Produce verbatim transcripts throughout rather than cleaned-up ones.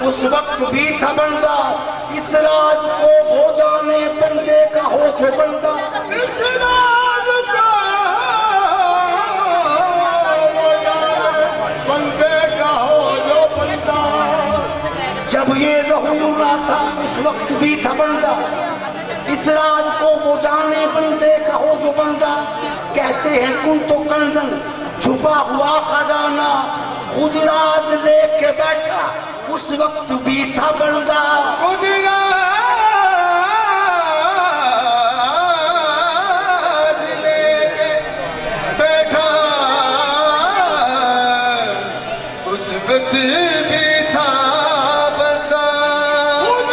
اس وقت بھی تھا بندہ، اس راز کو وہ جانے بندے کا ہو جو بندہ، اس راز کا وہ جانے بندے کا ہو جو بندہ۔ جب یہ ظہور نہ تھا اس وقت بھی تھا بندہ، اس راز کو وہ جانے بندے کا ہو جو بندہ۔ کہتے ہیں کن تو کنزن چھپا ہوا خزانہ، خود راز لے کے بیٹھا اس وقت بھی تھا بندہ۔ خود راز لے کے بیٹھا اس وقت بھی تھا بندہ۔ خود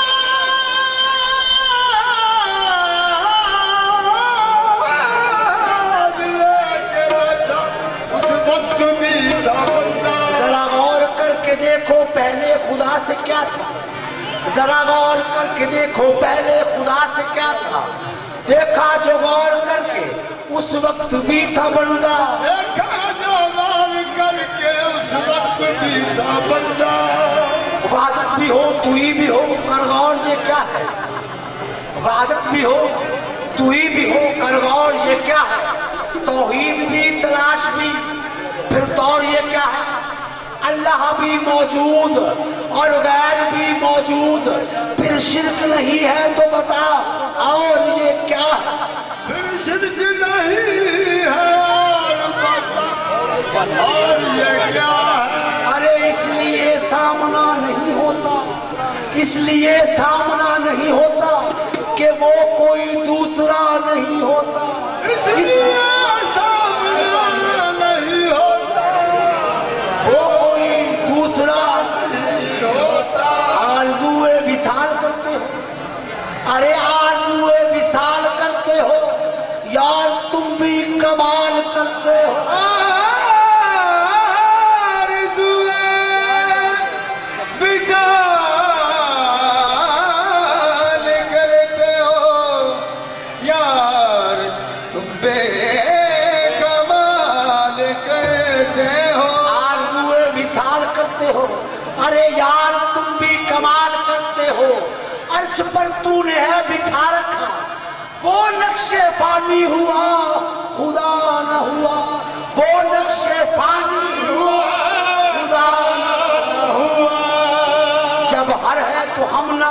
راز لے کے بیٹھا اس وقت بھی تھا بندہ۔ ذرا غور کر کے دیکھو پہلے خدا سے کیا تھا، ذرا غور کر کے دیکھو پہلے خدا سے کیا تھا، دیکھا جو غور کر کے اس وقت بھی تھا بندہ۔ دیکھا جو غور کر کے اس وقت بھی تھا بندہ۔ عبادت بھی ہو تو ہی بھی ہو کر غور یہ کیا ہے، عبادت بھی ہو تو ہی بھی ہو کر غور یہ کیا ہے، توحید بھی تلاش بھی پھر طور یہ کیا ہے، اللہ بھی موجود اور غیر بھی موجود، پھر شرک نہیں ہے تو بتا اور یہ کیا ہے، پھر شرک نہیں ہے اور بتا اور یہ کیا ہے۔ ارے اس لیے سامنا نہیں ہوتا، اس لیے سامنا نہیں ہوتا کہ وہ کوئی دوسرا نہیں ہوتا، اس لیے سامنا نہیں ہوتا وہ کوئی دوسرا نہیں ہوتا۔ آرزوئے وصال کرتے ہو، ارے آرزوئے وصال کرتے ہو یار تم بھی کمال کرتے ہو۔ آرزوئے وصال کرتے ہو یار تم بے کمال کرتے ہو۔ آرزوئے وصال کرتے ہو ارے یار تم بھی کمال کرتے ہو، عرش پر تو نے ہے بٹھا رکھا وہ نقش فانی ہوا خدا نہ ہوا، وہ نقش فانی ہوا خدا نہ ہوا۔ جب ہر ہے تو ہم نہ،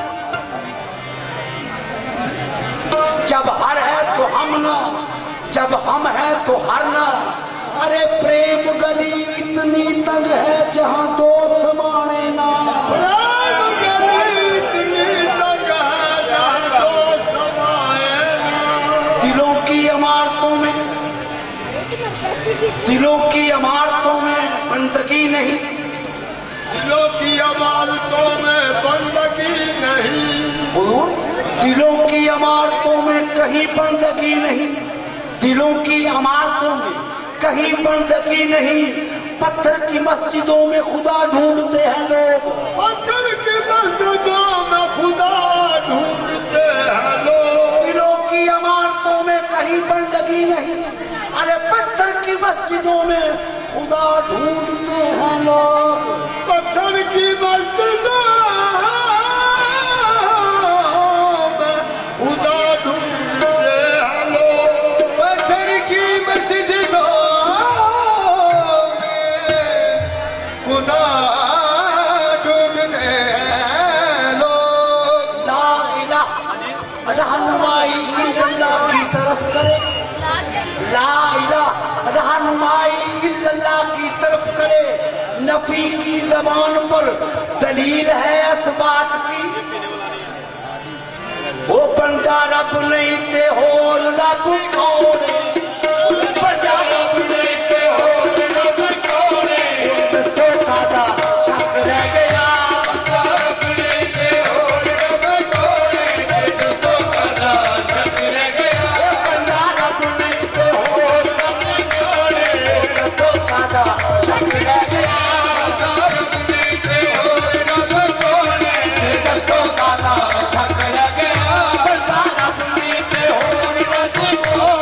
جب ہر ہے تو ہم نہ، جب ہم ہے تو ہر نہ۔ ارے پریم گلی اتنی تنگ ہے جہاں دو سمانے نہ، پریم گلی اتنی تنگ ہے جہاں دو سمائے نہ۔ دلوں کی عمارتوں میں، دلوں کی عمارتوں میں بندگی نہیں، دلوں کی عمارتوں میں بندگی نہیں، حضور دلوں کی عمارتوں میں کہیں بندگی نہیں، دلوں کی عمارتوں میں کہیں بندگی نہیں، پتھر کی مسجدوں میں خدا ڈھونڈتے ہیں لوگ، پتھر کی مسجدوں میں خدا ڈھونڈتے ہیں لوگ۔ دلوں کی عمارتوں میں کہیں بندگی نہیں، ارے پتھر کی مسجدوں میں خدا ڈھونڈتے ہیں لوگ، پتھر کی مسجدوں میں خدا ڈھونڈتے ہیں لوگ۔ پتھر کی مسجدوں خدا ڈھونڈتے ہیں لوگ۔ لا الہ رہنمائی الا اللہ کی طرف کرے، لا الہ رہنمائی الا اللہ کی طرف کرے، نفی کی زبان پر دلیل ہے اثبات کی، وہ بندہ رب نہیں تے ہور رب کون، بندہ رب نہیں تے ہور رب کون، دسو سادہ شک رہ گیا، بندہ رب نہیں تے ہور رب کون، دسو سادہ شک رہ گیا، بندہ رب نہیں تے ہور رب کون، دسو سادہ شک رہ گیا، بندہ رب نہیں تے ہور رب کون، دسو سادہ شک رہ گیا، بندہ رب نہیں تے ہور رب کون۔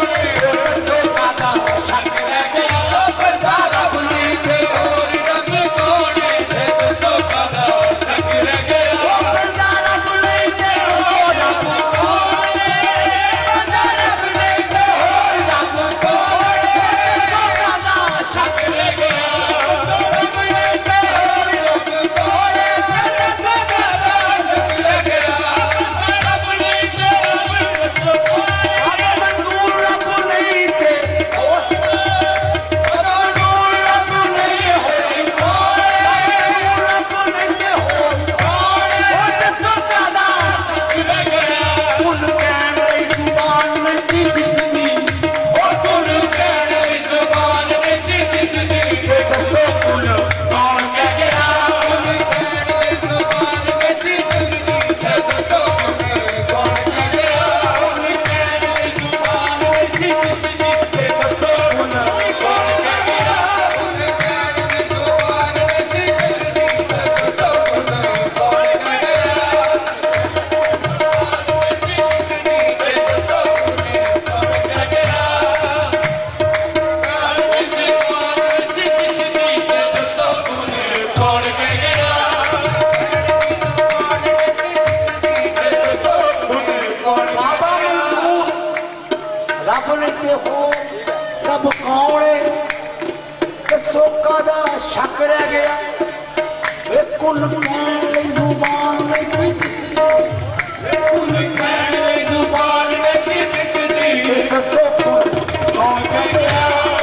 नहीं ते हो रब कौन है दसो कादा शक रह गया वे कुल कहण लई जुबान नहीं कुल कहण लई जुबान नहीं दिखदी दसो कौन गया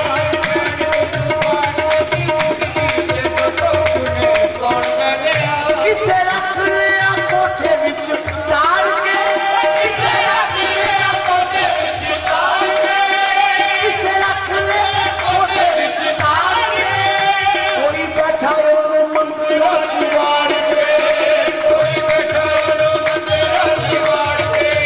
किसे रख लिया कोठे विच तार के किसे रख लिया कोठे विच तार के किसे रख लिया कोठे विच तार के कोई बैठा ओने मंदिरों चिवाड़ के कोई बैठा ओने मंदिरों चिवाड़ के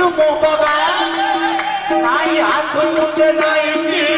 सुमो बगा नाई हाथ मुझे नाई